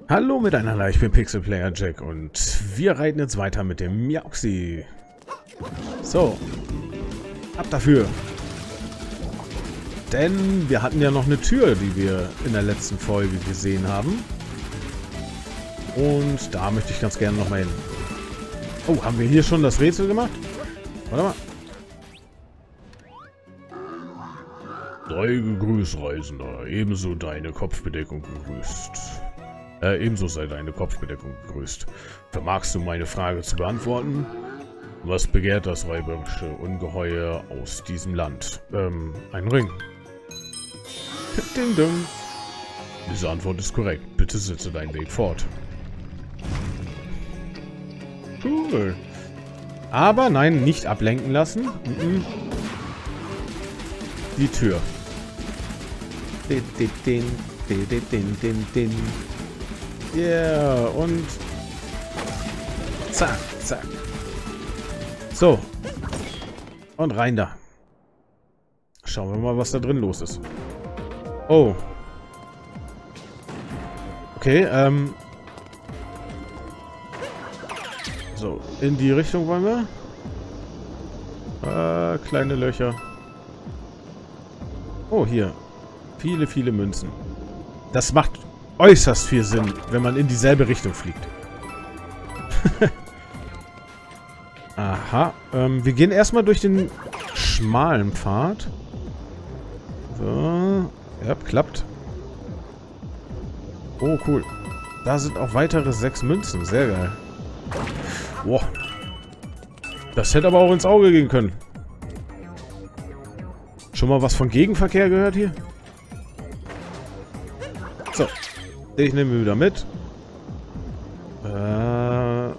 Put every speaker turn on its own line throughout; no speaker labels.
Hallo miteinander, ich bin Pixelplayer Jack und wir reiten jetzt weiter mit dem Miauxi. So, ab dafür. Denn wir hatten ja noch eine Tür, die wir in der letzten Folge gesehen haben. Und da möchte ich ganz gerne nochmal hin. Oh, haben wir hier schon das Rätsel gemacht? Warte mal. Sei gegrüßt, Reisender. Ebenso deine Kopfbedeckung gegrüßt. Ebenso sei deine Kopfbedeckung gegrüßt. Vermagst du meine Frage zu beantworten? Was begehrt das räuberische Ungeheuer aus diesem Land? Ein Ring. Ding dong. Diese Antwort ist korrekt. Bitte setze deinen Weg fort. Cool. Aber nein, nicht ablenken lassen. Die Tür. Yeah, und zack, zack. So. Und rein da. Schauen wir mal, was da drin los ist. Oh. Okay, so, in die Richtung wollen wir. Kleine Löcher. Oh, hier. Viele, viele Münzen. Das macht äußerst viel Sinn, wenn man in dieselbe Richtung fliegt. Aha. Wir gehen erstmal durch den schmalen Pfad. So. Ja, klappt. Oh, cool. Da sind auch weitere 6 Münzen. Sehr geil. Boah. Das hätte aber auch ins Auge gehen können. Schon mal was von Gegenverkehr gehört hier? So. Ich nehme wieder mit. Da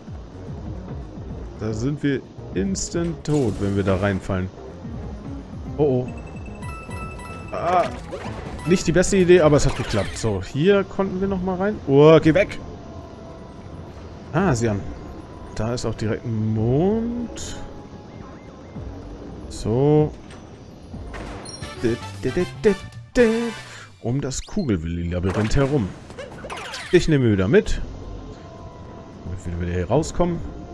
sind wir instant tot, wenn wir da reinfallen. Oh, oh. Nicht die beste Idee, aber es hat geklappt. So, hier konnten wir noch mal rein. Oh, geh weg! Ah, sieh an. Da ist auch direkt ein Mond. So. Um das Kugelwilli-Labyrinth herum. Ich nehme wieder mit. Damit wir wieder hier rauskommen.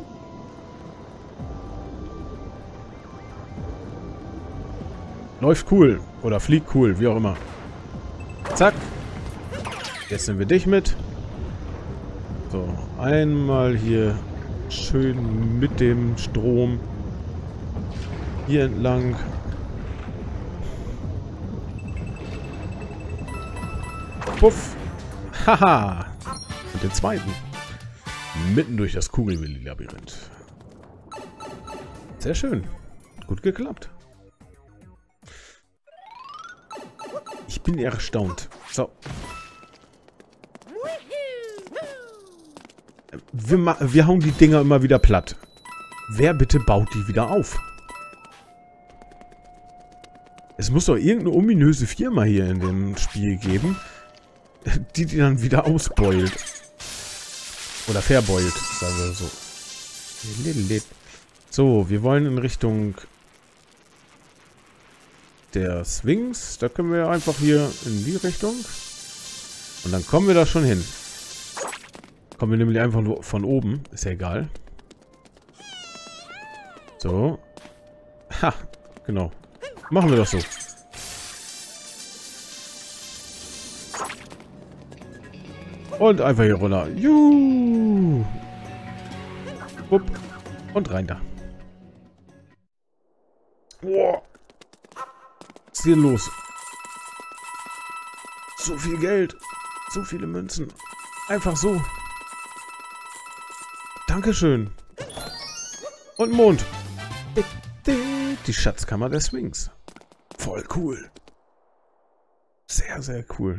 Läuft cool. Oder fliegt cool, wie auch immer. Zack. Jetzt nehmen wir dich mit. So, einmal hier schön mit dem Strom. Hier entlang. Puff. Haha. Und den zweiten. Mitten durch das Kugelwilli-Labyrinth. Sehr schön. Gut geklappt. Ich bin erstaunt. So. Wir hauen die Dinger immer wieder platt. Wer bitte baut die wieder auf? Es muss doch irgendeine ominöse Firma hier in dem Spiel geben, die dann wieder ausbeult. Oder verbeult, sagen wir so. So, wir wollen in Richtung der Sphinx. Da können wir einfach hier in die Richtung. Und dann kommen wir da schon hin. Kommen wir nämlich einfach nur von oben. Ist ja egal. So. Ha, genau. Machen wir doch so. Und einfach hier runter. Juhu. Upp. Und rein da. Boah. Was ist hier los? So viel Geld. So viele Münzen. Einfach so. Dankeschön. Und Mond. Die Schatzkammer der Sphinx. Voll cool. Sehr, sehr cool.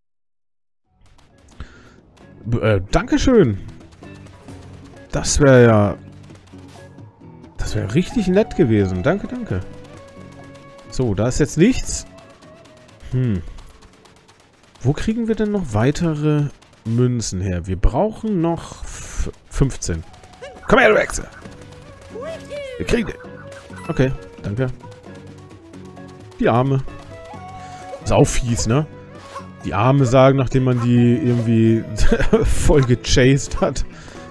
Dankeschön. Das wäre ja... Das wäre richtig nett gewesen. Danke, danke. So, da ist jetzt nichts. Wo kriegen wir denn noch weitere Münzen her? Wir brauchen noch 15. Komm her, du Hexe. Wir kriegen den. Okay, danke. Die Arme. Ist auch fies, ne? die Arme sagen, nachdem man die irgendwie voll gechased hat.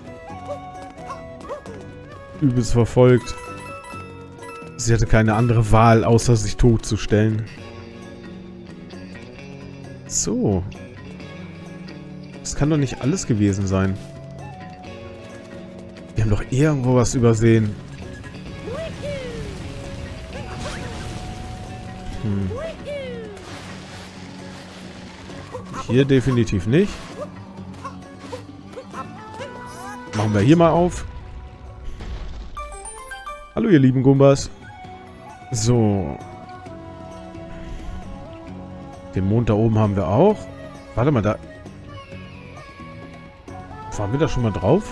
Übelst verfolgt. Sie hatte keine andere Wahl, außer sich totzustellen. So. Das kann doch nicht alles gewesen sein. Wir haben doch irgendwo was übersehen. Hier definitiv nicht. Machen wir hier mal auf. Hallo ihr lieben Gumbas. So. Den Mond da oben haben wir auch. Warte mal, da... Waren wir da schon mal drauf?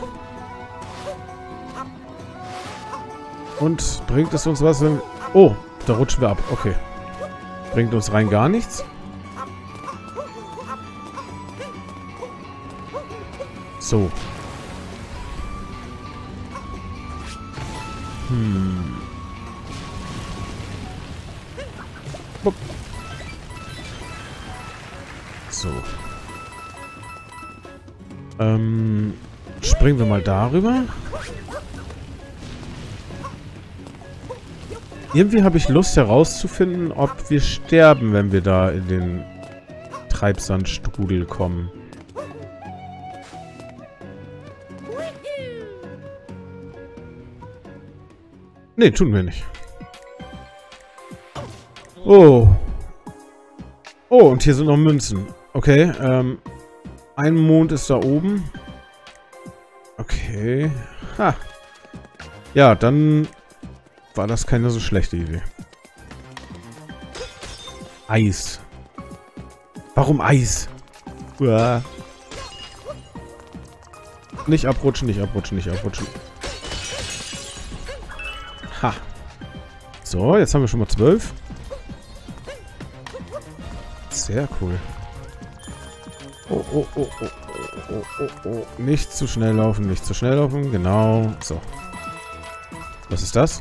Und bringt es uns was, wenn... Oh, da rutschen wir ab. Okay. Bringt uns rein gar nichts. So. So. Springen wir mal darüber. Irgendwie habe ich Lust herauszufinden, ob wir sterben, wenn wir da in den Treibsandstrudel kommen. Nee, tun wir nicht. Oh. Oh, und hier sind noch Münzen. Okay, ein Mond ist da oben. Okay. Ha. Ja, dann war das keine so schlechte Idee. Eis. Warum Eis? Uah. Nicht abrutschen, nicht abrutschen, nicht abrutschen. Ha. So, jetzt haben wir schon mal 12. Sehr cool. Oh, oh, oh, oh, oh, oh, oh. Nicht zu schnell laufen, nicht zu schnell laufen. Genau. So. Was ist das?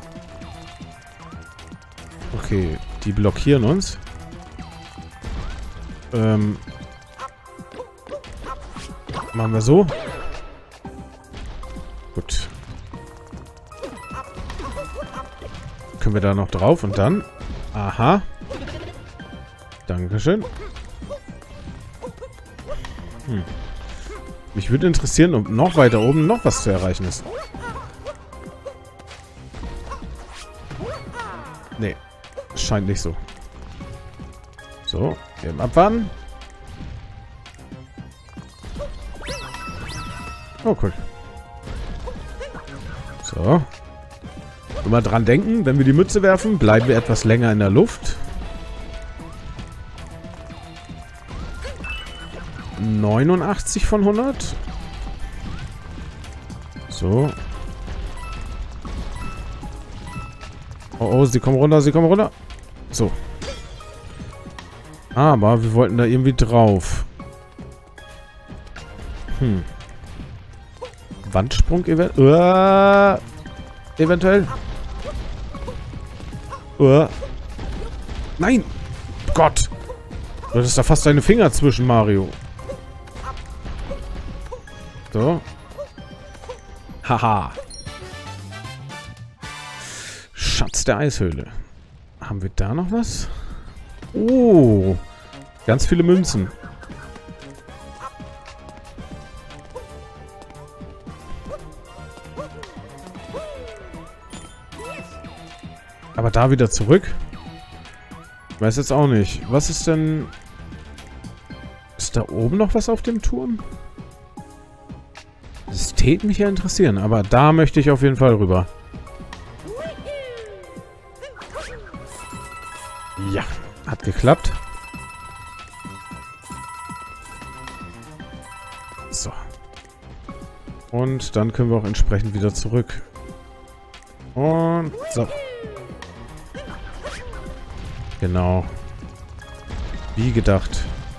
Okay, die blockieren uns. Machen wir so. Gut. Können wir da noch drauf und dann... Aha. Dankeschön. Mich würde interessieren, ob noch weiter oben noch was zu erreichen ist. Nee. Scheint nicht so. So, eben abwarten. Oh, cool. So. Immer dran denken, wenn wir die Mütze werfen, bleiben wir etwas länger in der Luft. 89 von 100. So. Oh, oh, sie kommen runter, sie kommen runter. So. Aber wir wollten da irgendwie drauf. Wandsprung eventuell. Nein! Gott! Du hattest da fast deine Finger zwischen, Mario. So. Haha. Schatz der Eishöhle. Haben wir da noch was? Oh. Ganz viele Münzen. Aber da wieder zurück? Ich weiß jetzt auch nicht. Was ist denn... Ist da oben noch was auf dem Turm? Das täte mich ja interessieren, aber da möchte ich auf jeden Fall rüber. Ja, hat geklappt. So. Und dann können wir auch entsprechend wieder zurück. Und so. Genau. Wie gedacht.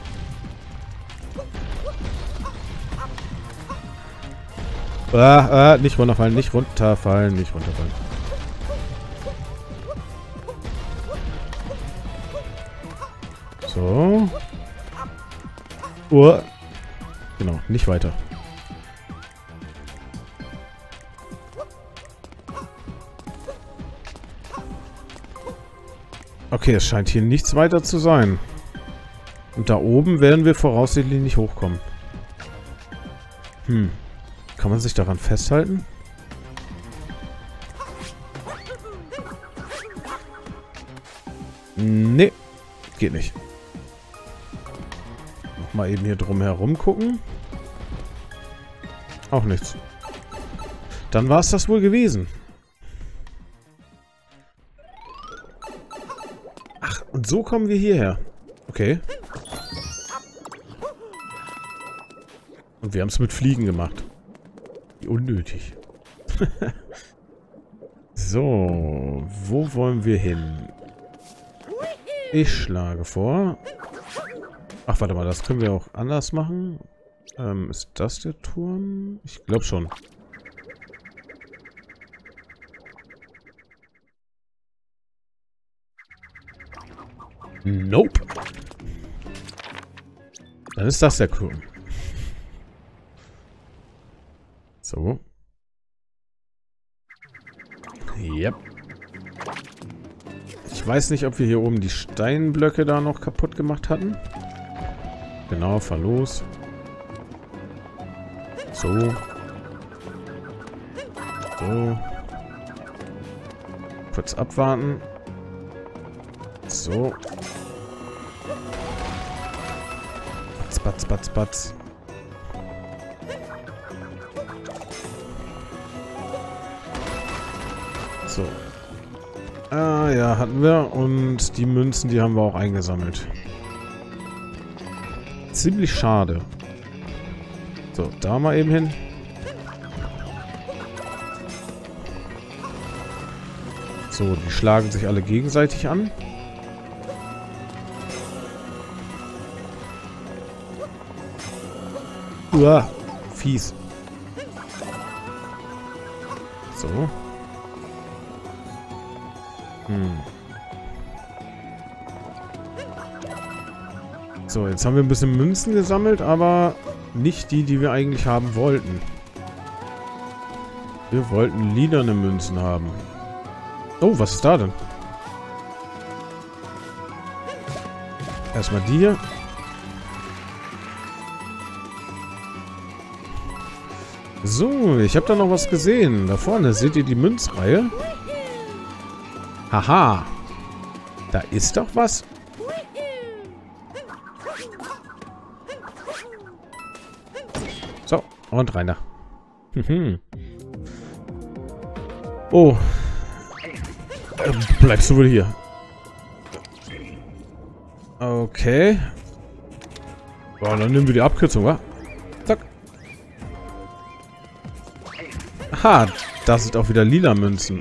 Nicht runterfallen, nicht runterfallen, nicht runterfallen. So. Oh. Genau, nicht weiter. Okay, es scheint hier nichts weiter zu sein. Und da oben werden wir voraussichtlich nicht hochkommen. Kann man sich daran festhalten? Nee, geht nicht. Nochmal eben hier drum herum gucken. Auch nichts. Dann war es das wohl gewesen. Ach, und so kommen wir hierher. Okay. Und wir haben es mit Fliegen gemacht. Wie unnötig. So, wo wollen wir hin? Ich schlage vor. Ach, warte mal, das können wir auch anders machen. Ist das der Turm? Ich glaube schon. Nope. Dann ist das der Turm. So. Yep. Ich weiß nicht, ob wir hier oben die Steinblöcke da noch kaputt gemacht hatten. Genau, fahr los. So. So. Kurz abwarten. So. Batz, batz, batz, batz. So. Ah, ja, hatten wir. Und die Münzen, die haben wir auch eingesammelt. Ziemlich schade. So, da mal eben hin. So, die schlagen sich alle gegenseitig an. Uah, fies. So. So, jetzt haben wir ein bisschen Münzen gesammelt, aber nicht die, die wir eigentlich haben wollten. Wir wollten lilane Münzen haben. Oh, was ist da denn? Erstmal die hier. So, ich habe da noch was gesehen. Da vorne seht ihr die Münzreihe. Haha. Da ist doch was. So, und rein da. Oh. Bleibst du wohl hier? Okay. Boah, dann nehmen wir die Abkürzung, wa? Zack. Aha, das sind auch wieder lila Münzen.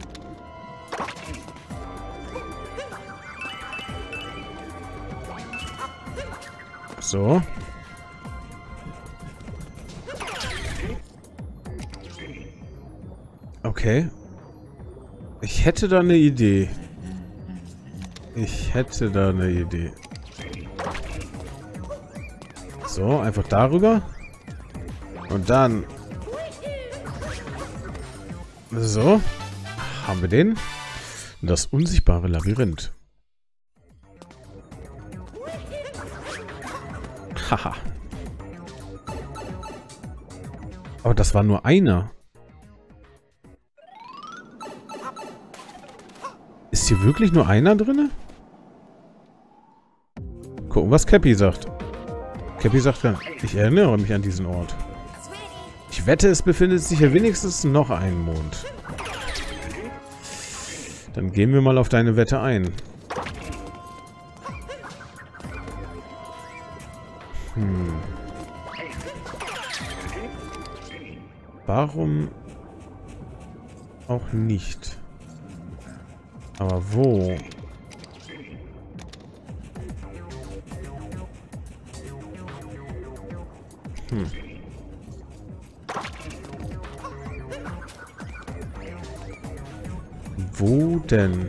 So. Okay. Ich hätte da eine Idee. So, einfach darüber. Und dann... So. Haben wir den. Das unsichtbare Labyrinth. Haha. Aber das war nur einer. Ist hier wirklich nur einer drin? Gucken, was Cappy sagt. Cappy sagt dann, ich erinnere mich an diesen Ort. Ich wette, es befindet sich hier wenigstens noch ein Mond. Dann gehen wir mal auf deine Wette ein. Warum auch nicht? Aber wo? Wo denn?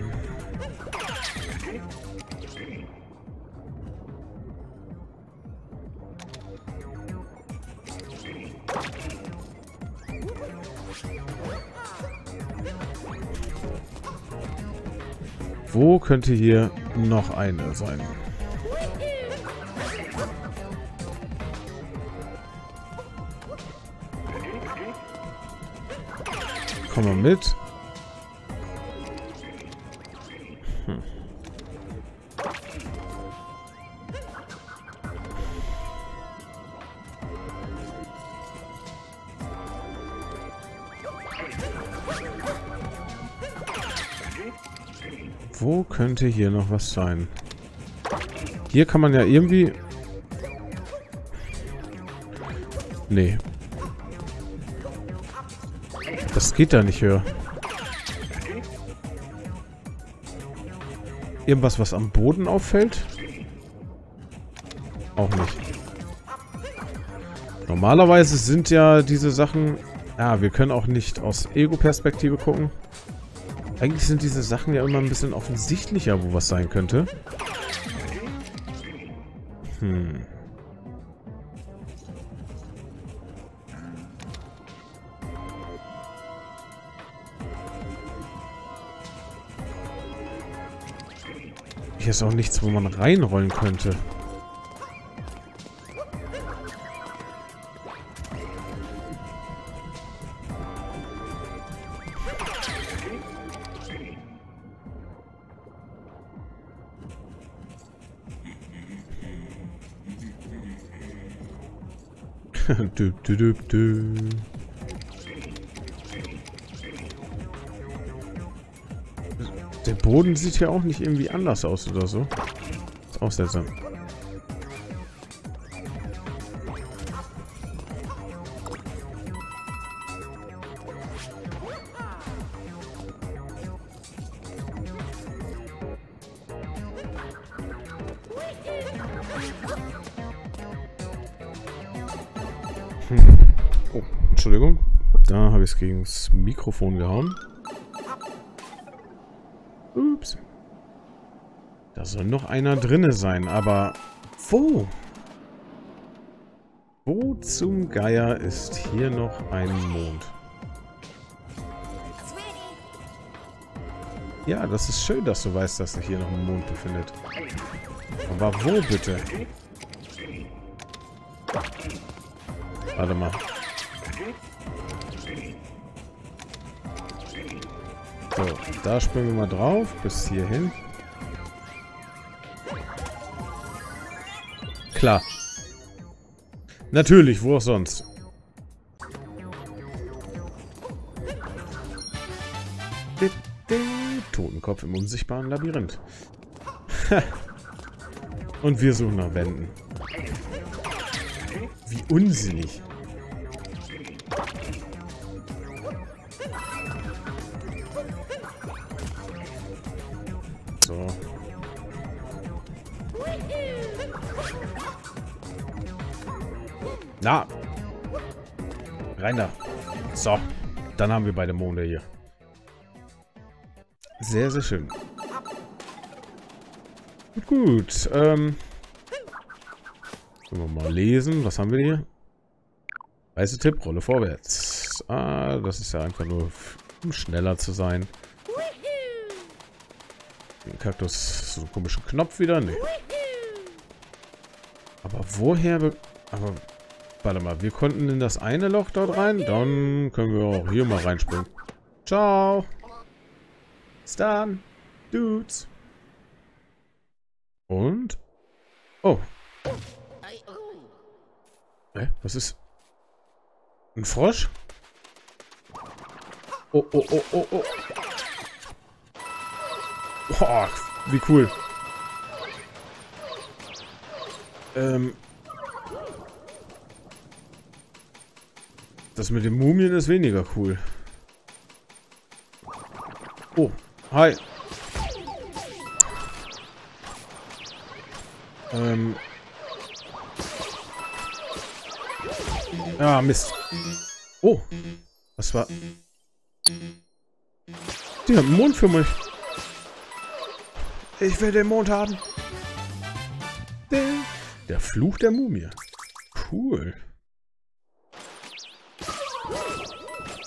Wo könnte hier noch eine sein? Komm mal mit. Wo könnte hier noch was sein? Hier kann man ja irgendwie... Nee. Das geht da nicht höher. Irgendwas, was am Boden auffällt? Auch nicht. Normalerweise sind ja diese Sachen... Ja, wir können auch nicht aus Ego-Perspektive gucken. Eigentlich sind diese Sachen ja immer ein bisschen offensichtlicher, wo was sein könnte. Hier ist auch nichts, wo man reinrollen könnte. Der Boden sieht ja auch nicht irgendwie anders aus oder so. Ist auch seltsam. Oh, Entschuldigung. Da habe ich es gegen das Mikrofon gehauen. Ups. Da soll noch einer drinne sein, aber wo? Wo zum Geier ist hier noch ein Mond? Ja, das ist schön, dass du weißt, dass sich hier noch ein Mond befindet. Aber wo bitte? Warte mal. So, da springen wir mal drauf, bis hierhin. Klar. Natürlich, wo auch sonst. Totenkopf im unsichtbaren Labyrinth. Und wir suchen nach Wänden. Wie unsinnig. So. Na. Rein da. So. Dann haben wir beide Monde hier. Sehr, sehr schön. Gut. Können wir mal lesen. Was haben wir hier? Weiße Tipp, Rolle vorwärts. Ah, das ist ja einfach nur, um schneller zu sein. Den Kaktus, so einen komischen Knopf wieder? Nee. Aber woher... Aber, warte mal, wir konnten in das eine Loch dort rein. Dann können wir auch hier mal reinspringen. Ciao. Bis dann. Dudes. Und? Oh. Was ist... Ein Frosch? Oh, oh, oh, oh, oh. Boah, wie cool. Das mit den Mumien ist weniger cool. Oh, hi. Ah, Mist. Oh, was war... Die haben einen Mond für mich. Ich will den Mond haben. Der Fluch der Mumie. Cool.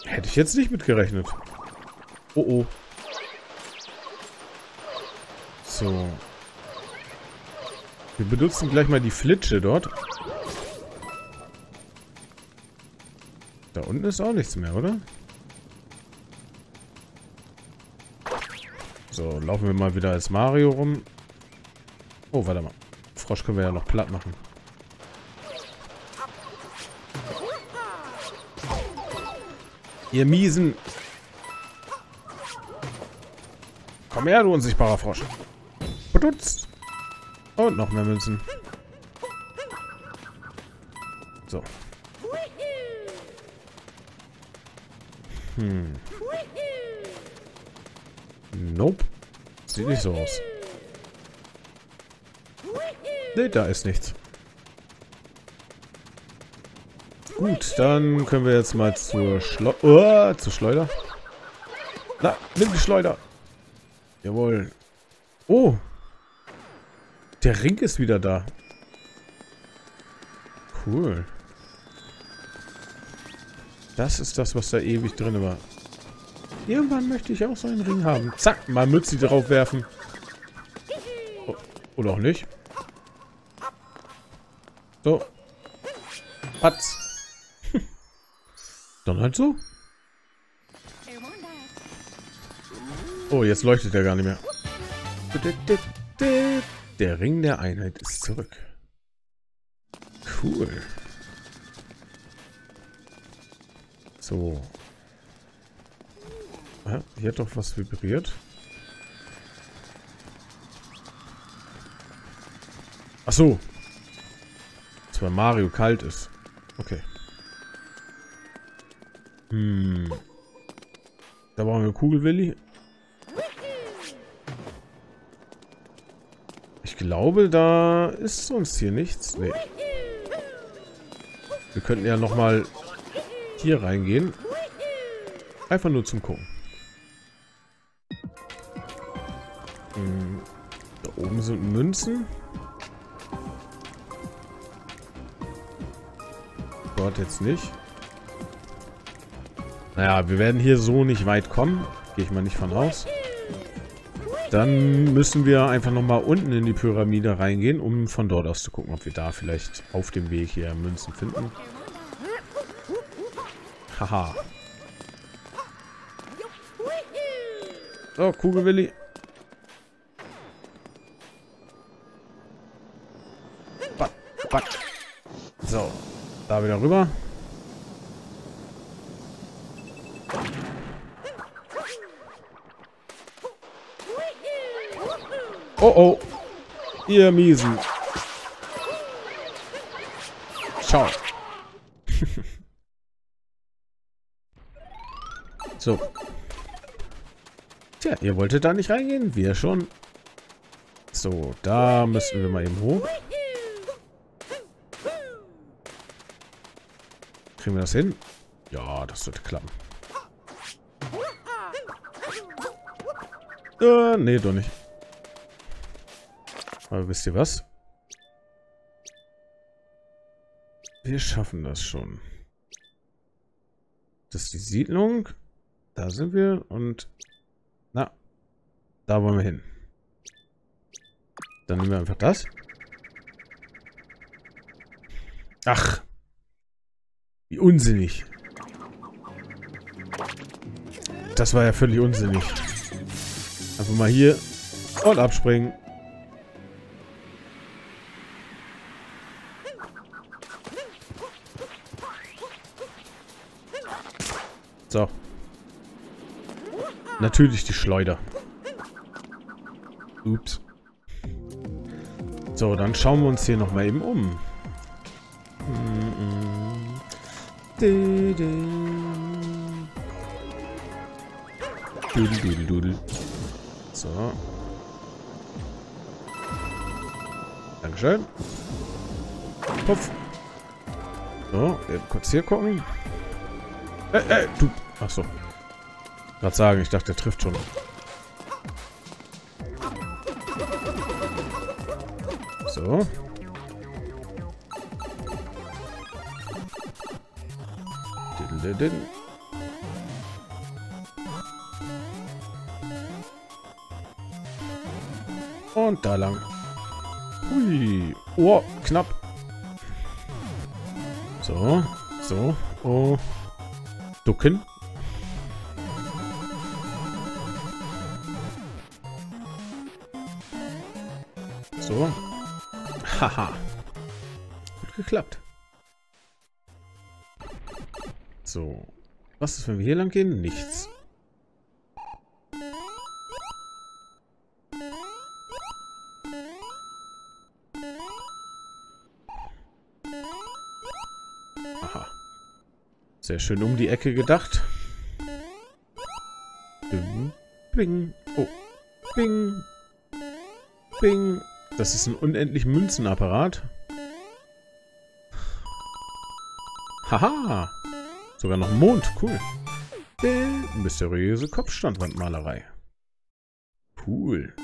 Hätte ich jetzt nicht mitgerechnet. Oh oh. So. Wir benutzen gleich mal die Flitsche dort. Da unten ist auch nichts mehr, oder? So, laufen wir mal wieder als Mario rum. Oh, warte mal. Frosch können wir ja noch platt machen. Ihr Miesen. Komm her, du unsichtbarer Frosch. Benutzt. Und noch mehr Münzen. So. Nope. Sieht nicht so aus. Ne, da ist nichts. Gut, dann können wir jetzt mal zur Schleuder. Na, nimm die Schleuder. Jawohl. Oh. Der Ring ist wieder da. Cool. Das ist das, was da ewig drin war. Irgendwann möchte ich auch so einen Ring haben. Zack, mal Mütze drauf werfen. Oh, oder auch nicht. So. Patz. Dann halt so. Oh, jetzt leuchtet er gar nicht mehr. Der Ring der Einheit ist zurück. Cool. So. Hier hat doch was vibriert. Ach so. Dass bei Mario kalt ist. Okay. Da brauchen wir Kugelwilli. Ich glaube, da ist sonst hier nichts. Nee. Wir könnten ja nochmal hier reingehen. Einfach nur zum Gucken. Da oben sind Münzen. Dort jetzt nicht. Naja, wir werden hier so nicht weit kommen. Gehe ich mal nicht von aus. Dann müssen wir einfach nochmal unten in die Pyramide reingehen, um von dort aus zu gucken, ob wir da vielleicht auf dem Weg hier Münzen finden. Haha. So, Kugelwilli. So, da wieder rüber. Oh oh, ihr Miesen. Ciao. So. Tja, ihr wolltet da nicht reingehen? Wir schon. So, da müssen wir mal eben hoch. Kriegen wir das hin? Ja, das sollte klappen. Nee, doch nicht. Aber wisst ihr was? Wir schaffen das schon. Das ist die Siedlung. Da sind wir und... Na, da wollen wir hin. Dann nehmen wir einfach das. Ach. Wie unsinnig. Das war ja völlig unsinnig. Einfach mal hier und abspringen. So. Natürlich die Schleuder. Ups. So, dann schauen wir uns hier nochmal eben um. Dudel. So. Dankeschön. Puff. So, eben kurz hier gucken. Du. Achso. Gerade sagen, ich dachte, der trifft schon. So. Und da lang. Hui. Oh, knapp. So. So. Oh. Ducken. So. Haha. Gut geklappt. So. Was ist, wenn wir hier lang gehen? Nichts. Aha. Sehr schön um die Ecke gedacht. Bing. Bing. Oh. Bing. Bing. Das ist ein unendlich Münzenapparat. Haha. Sogar noch Mond. Cool. Mysteriöse Kopfstandwandmalerei. Cool.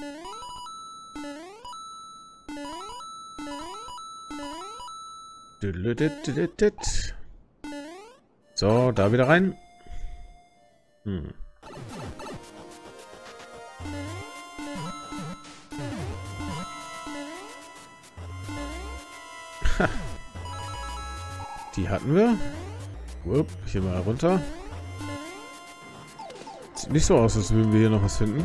So, da wieder rein. Hm. Die hatten wir. Upp, hier mal runter. Sieht nicht so aus, als würden wir hier noch was finden.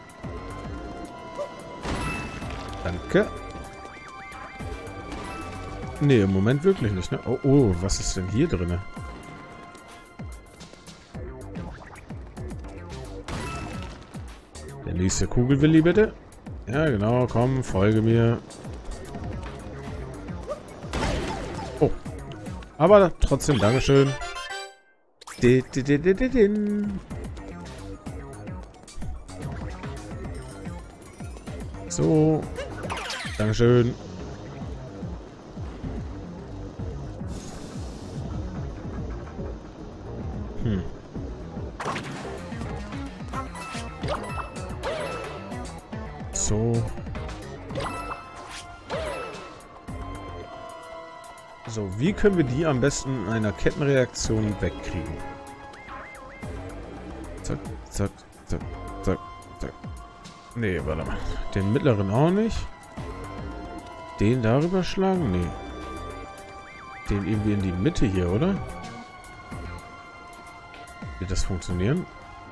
Danke. Nee, im Moment wirklich nicht, ne? Oh, oh, was ist denn hier drin? Der nächste Kugelwilli, bitte. Ja, genau, komm, folge mir. Oh. Aber trotzdem, Dankeschön. So. Dankeschön. So. So, wie können wir die am besten in einer Kettenreaktion wegkriegen? Zack, zack, zack, zack, zack. Nee, warte mal. Den mittleren auch nicht. Den darüber schlagen? Nee. Den irgendwie in die Mitte hier, oder? Wird das funktionieren?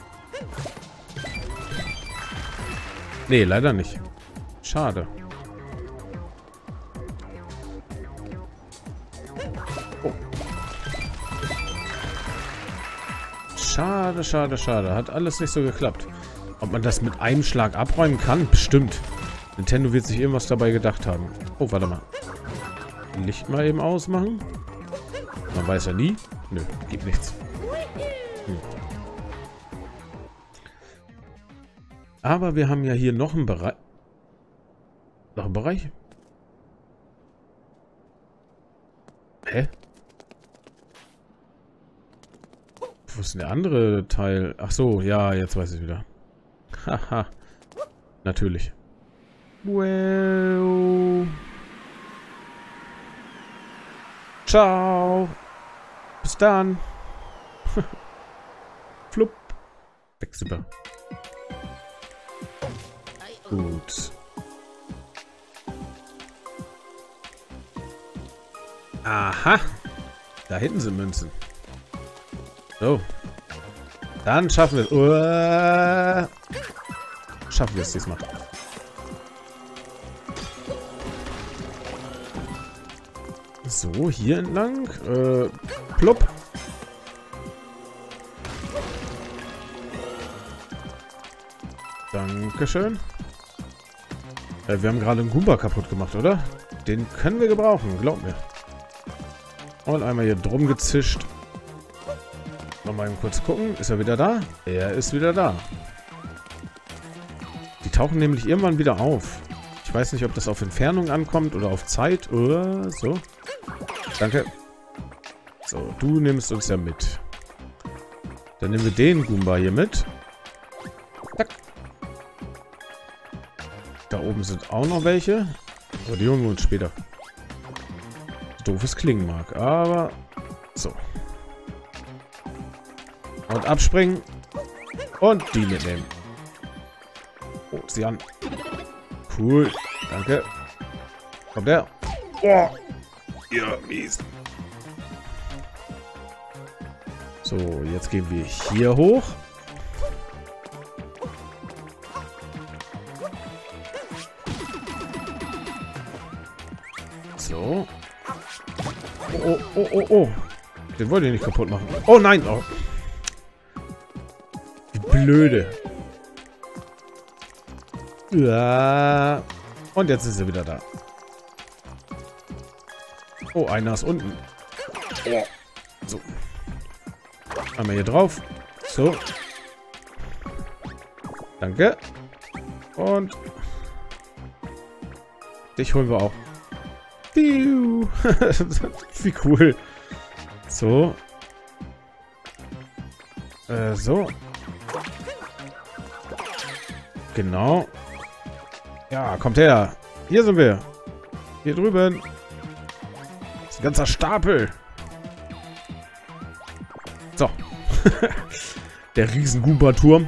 Nee, leider nicht. Schade. Oh. Schade, schade, schade. Hat alles nicht so geklappt. Ob man das mit einem Schlag abräumen kann? Bestimmt. Nintendo wird sich irgendwas dabei gedacht haben. Oh, warte mal. Licht mal eben ausmachen. Man weiß ja nie. Nö, gibt nichts. Aber wir haben ja hier noch einen Bereich. Noch einen Bereich? Hä? Wo ist denn der andere Teil? Ach so, ja, jetzt weiß ich wieder. Haha. Natürlich. Well. Ciao. Bis dann. Flupp. Weg super. Gut. Aha. Da hinten sind Münzen. So. Dann schaffen wir es. Schaffen wir es diesmal. So, hier entlang. Plopp. Dankeschön. Wir haben gerade einen Goomba kaputt gemacht, oder? Den können wir gebrauchen, glaub mir. Und einmal hier drum gezischt. Nochmal eben kurz gucken. Ist er wieder da? Er ist wieder da. Die tauchen nämlich irgendwann wieder auf. Ich weiß nicht, ob das auf Entfernung ankommt oder auf Zeit. So. Danke. So, du nimmst uns ja mit. Dann nehmen wir den Goomba hier mit. Zack. Da oben sind auch noch welche. Aber die holen wir uns später. Doofes klingen mag, aber so. Und abspringen. Und die mitnehmen. Oh, sie an. Cool. Danke. Kommt der? Oh. Ja, mies. So, jetzt gehen wir hier hoch. So. Oh, oh, oh, oh. Den wollte ich nicht kaputt machen. Oh nein. Oh. Wie blöde. Ja. Und jetzt ist er wieder da. Oh, einer ist unten. Oh. So. Einmal hier drauf. So. Danke. Und dich holen wir auch. Wie cool. So. So. Genau. Ja, kommt her. Hier sind wir. Hier drüben. Das ist ein ganzer Stapel. So. Der riesen Goomba-Turm.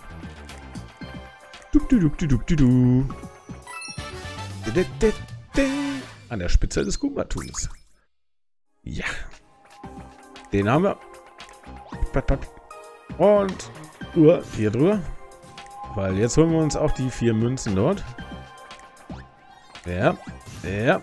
An der Spitze des Goomba-Turms. Ja. Den haben wir. Und hier drüber. Weil jetzt holen wir uns auch die 4 Münzen dort. Ja. Ja.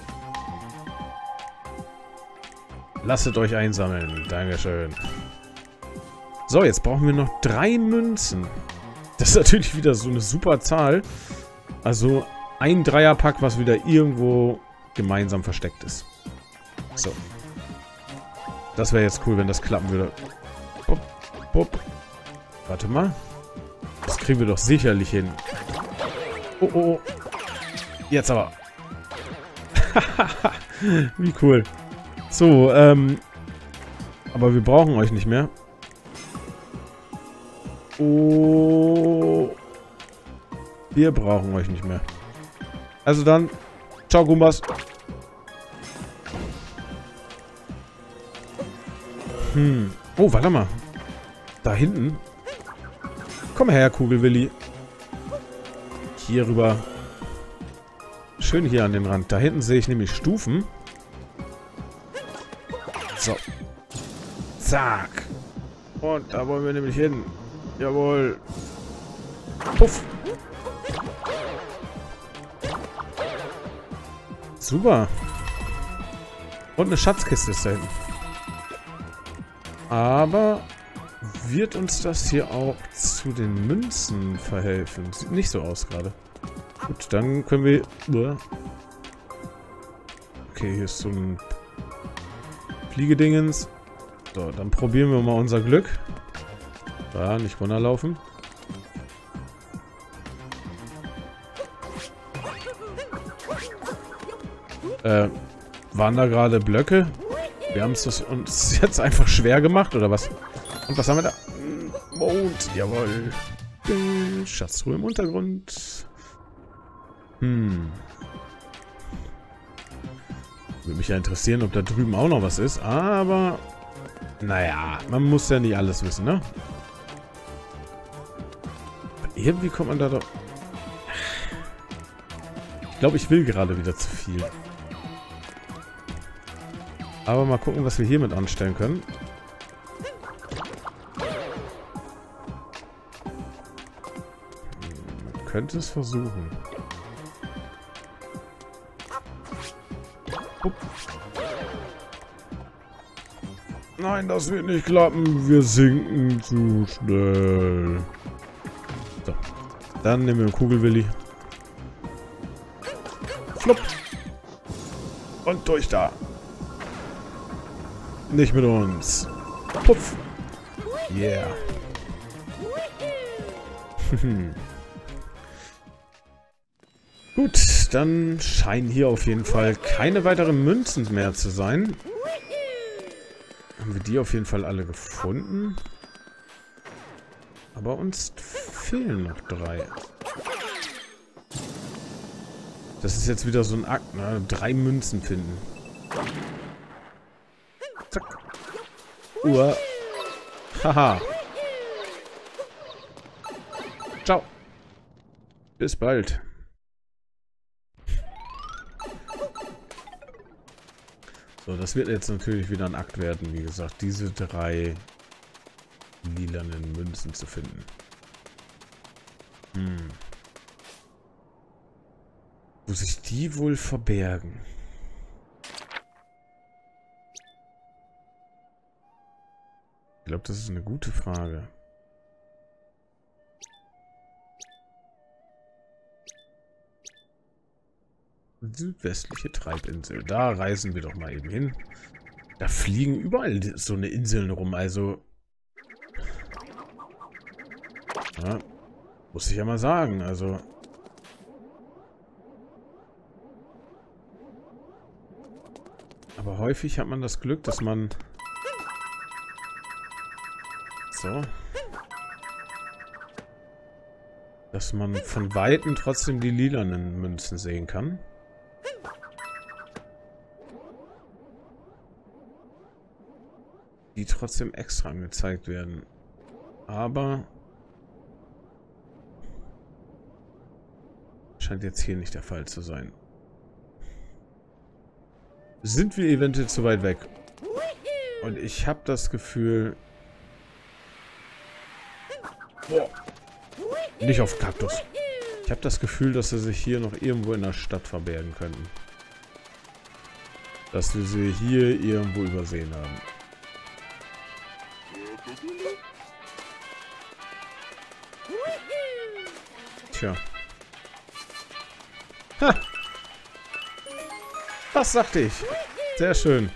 Lasst euch einsammeln. Dankeschön. So, jetzt brauchen wir noch 3 Münzen. Das ist natürlich wieder so eine super Zahl. Also ein Dreierpack, was wieder irgendwo gemeinsam versteckt ist. So. Das wäre jetzt cool, wenn das klappen würde. Bup, bup. Warte mal. Das kriegen wir doch sicherlich hin. Oh, oh, oh. Jetzt aber. Wie cool. So, aber wir brauchen euch nicht mehr. Oh. Wir brauchen euch nicht mehr. Also dann, ciao Goombas. Oh, warte mal. Da hinten. Komm her, Kugelwilli. Hier rüber. Schön hier an den Rand. Da hinten sehe ich nämlich Stufen. So. Zack. Und da wollen wir nämlich hin. Jawohl. Puff. Super. Und eine Schatzkiste ist da hinten. Aber wird uns das hier auch zu den Münzen verhelfen? Sieht nicht so aus gerade. Gut, dann können wir... Okay, hier ist so ein Fliegedingens. So, dann probieren wir mal unser Glück. Da, nicht runterlaufen. Waren da gerade Blöcke? Wir haben es uns jetzt einfach schwer gemacht, oder was? Und was haben wir da? Mond, jawohl. Schatztruhe im Untergrund. Würde mich ja interessieren, ob da drüben auch noch was ist, aber... Naja, man muss ja nicht alles wissen, ne? Irgendwie kommt man da doch... Ich glaube, ich will gerade wieder zu viel. Aber mal gucken, was wir hiermit anstellen können. Man könnte es versuchen. Upp. Nein, das wird nicht klappen. Wir sinken zu schnell. So. Dann nehmen wir einen Kugelwilli. Flupp. Und durch da. Nicht mit uns. Puff. Yeah. Gut, dann scheinen hier auf jeden Fall keine weiteren Münzen mehr zu sein. Haben wir die auf jeden Fall alle gefunden. Aber uns fehlen noch 3. Das ist jetzt wieder so ein Akt, ne? 3 Münzen finden. Zack. Haha. Ciao. Bis bald. So, das wird jetzt natürlich wieder ein Akt werden, wie gesagt, diese 3 lilanen Münzen zu finden. Wo sich die wohl verbergen? Ich glaube, das ist eine gute Frage. Südwestliche Treibinsel. Da reisen wir doch mal eben hin. Da fliegen überall so eine Inseln rum, also... Ja, muss ich ja mal sagen, also... Aber häufig hat man das Glück, dass man... So. Dass man von Weitem trotzdem die lilanen Münzen sehen kann. Die trotzdem extra angezeigt werden. Aber... scheint jetzt hier nicht der Fall zu sein. Sind wir eventuell zu weit weg? Und ich habe das Gefühl... Boah. Nicht auf Kaktus. Ich habe das Gefühl, dass sie sich hier noch irgendwo in der Stadt verbergen könnten. Dass wir sie hier irgendwo übersehen haben. Tja. Ha! Das sagte ich. Sehr schön.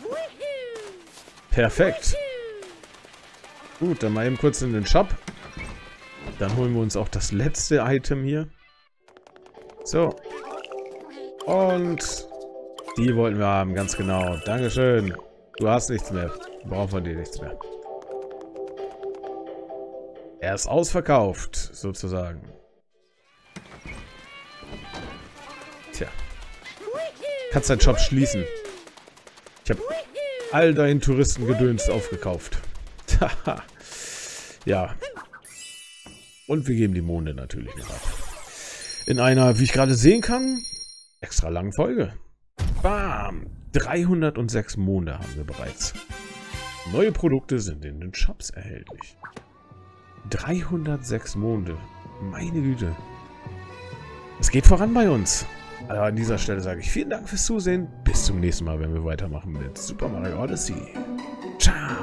Perfekt. Gut, dann mal eben kurz in den Shop. Dann holen wir uns auch das letzte Item hier. So. Und die wollten wir haben, ganz genau. Dankeschön. Du hast nichts mehr. Wir brauchen von dir nichts mehr. Er ist ausverkauft, sozusagen. Tja. Kannst deinen Shop schließen. Ich habe all deinen Touristengedöns aufgekauft. Ja. Und wir geben die Monde natürlich noch ab. In einer, wie ich gerade sehen kann, extra langen Folge. Bam! 306 Monde haben wir bereits. Neue Produkte sind in den Shops erhältlich. 306 Monde. Meine Güte. Es geht voran bei uns. Also an dieser Stelle sage ich vielen Dank fürs Zusehen. Bis zum nächsten Mal, wenn wir weitermachen mit Super Mario Odyssey. Ciao!